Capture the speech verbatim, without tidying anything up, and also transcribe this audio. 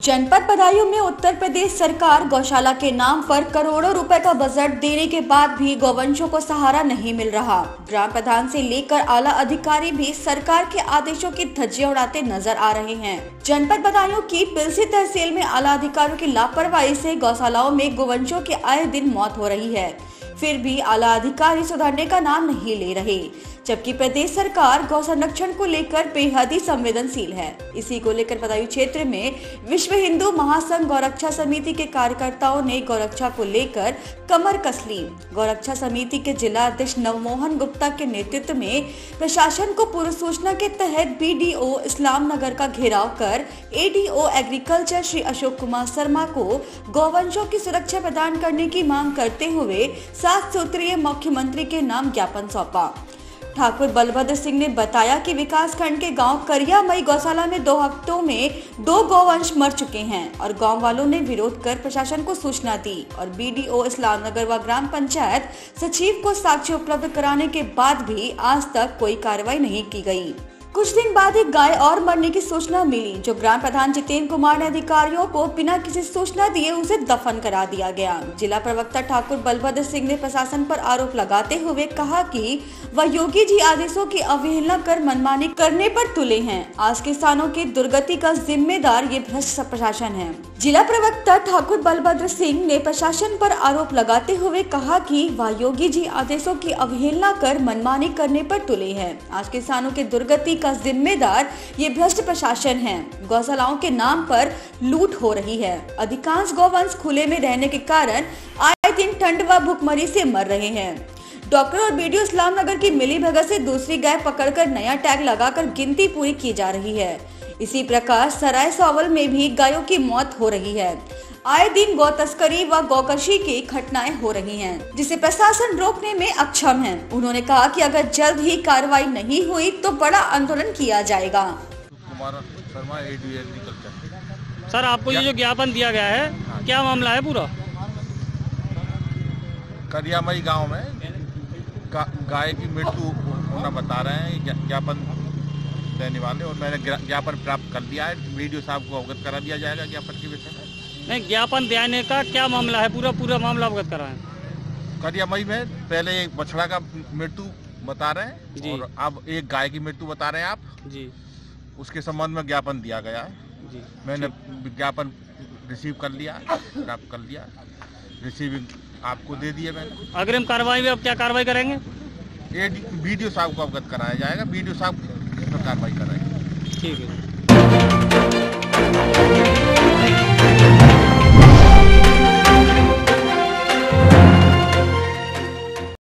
जनपद बदायूं में उत्तर प्रदेश सरकार गौशाला के नाम पर करोड़ों रुपए का बजट देने के बाद भी गौवंशों को सहारा नहीं मिल रहा। ग्राम प्रधान से लेकर आला अधिकारी भी सरकार के आदेशों की धज्जियां उड़ाते नजर आ रहे हैं। जनपद बदायूं की पिलसी तहसील में आला अधिकारियों की लापरवाही से गौशालाओं में गौवंशों की आए दिन मौत हो रही है, फिर भी आला अधिकारी सुधारने का नाम नहीं ले रहे, जबकि प्रदेश सरकार गौ संरक्षण को लेकर बेहद ही संवेदनशील है। इसी को लेकर बदायूं क्षेत्र में विश्व हिंदू महासंघ गौरक्षा समिति के कार्यकर्ताओं ने गौरक्षा को लेकर कमर कस ली। गौरक्षा समिति के जिला अध्यक्ष नवमोहन गुप्ता के नेतृत्व में प्रशासन को पूर्व सूचना के तहत बीडीओ इस्लाम नगर का घेराव कर एडीओ एग्रीकल्चर श्री अशोक कुमार शर्मा को गौवंशों की सुरक्षा प्रदान करने की मांग करते हुए सात सूत्रीय मुख्यमंत्री के नाम ज्ञापन सौंपा। ठाकुर बलभद्र सिंह ने बताया कि विकास खंड के गांव करियामई गौशाला में दो हफ्तों में दो गौवंश मर चुके हैं और गांव वालों ने विरोध कर प्रशासन को सूचना दी और बीडीओ इस्लाम नगर व ग्राम पंचायत सचिव को साक्ष्य उपलब्ध कराने के बाद भी आज तक कोई कार्रवाई नहीं की गई। कुछ दिन बाद एक गाय और मरने की सूचना मिली, जो ग्राम प्रधान जितेंद्र कुमार ने अधिकारियों को बिना किसी सूचना दिए उसे दफन करा दिया गया। जिला प्रवक्ता ठाकुर बलभद्र सिंह ने प्रशासन पर आरोप लगाते हुए कहा कि वह योगी जी आदेशों की अवहेलना कर मनमानी करने पर तुले हैं। आज किसानों की दुर्गति का जिम्मेदार ये भ्रष्ट प्रशासन है। जिला प्रवक्ता ठाकुर बलभद्र सिंह ने प्रशासन पर आरोप लगाते हुए कहा कि वह योगी जी आदेशों की अवहेलना कर मनमानी करने पर तुले हैं। आज किसानों की दुर्गति का जिम्मेदार ये भ्रष्ट प्रशासन है। गौशालाओं के नाम पर लूट हो रही है। अधिकांश गौवंश खुले में रहने के कारण आए दिन ठंड व भूखमरी से मर रहे हैं। डॉक्टर और बीडीओ इस्लाम नगर की मिली भगत से दूसरी गाय पकड़कर नया टैग लगाकर गिनती पूरी की जा रही है। इसी प्रकार सराय सावल में भी गायों की मौत हो रही है। आए दिन गौ तस्करी व गौकशी की घटनाएं हो रही हैं, जिसे प्रशासन रोकने में अक्षम है। उन्होंने कहा कि अगर जल्द ही कार्रवाई नहीं हुई तो बड़ा आंदोलन किया जाएगा। सर, आपको ये जो ज्ञापन दिया गया है, क्या मामला है पूरा? करियामई गांव में गा, गाय की मृत्यु होना बता रहे हैं ज्ञापन देने वाले, और मैंने ज्ञापन प्राप्त कर दिया है। वीडियो साहब को अवगत करा दिया जाएगा ज्ञापन के विषय में। नहीं, ज्ञापन देने का क्या मामला है? पूरा पूरा मामला अवगत कराएं। करियामई में पहले एक बछड़ा का मृत्यु बता रहे हैं जी, और अब एक गाय की मृत्यु बता रहे हैं आप जी। उसके संबंध में ज्ञापन दिया गया है जी। मैंने ज्ञापन रिसीव कर लिया, प्राप्त कर लिया, रिसीविंग आपको दे दिए मैंने। अग्रिम कार्रवाई में अब क्या कार्रवाई करेंगे? ये वीडियो साहब को अवगत कराया जाएगा, वीडियो साहब कार्रवाई कराएंगे। ठीक है।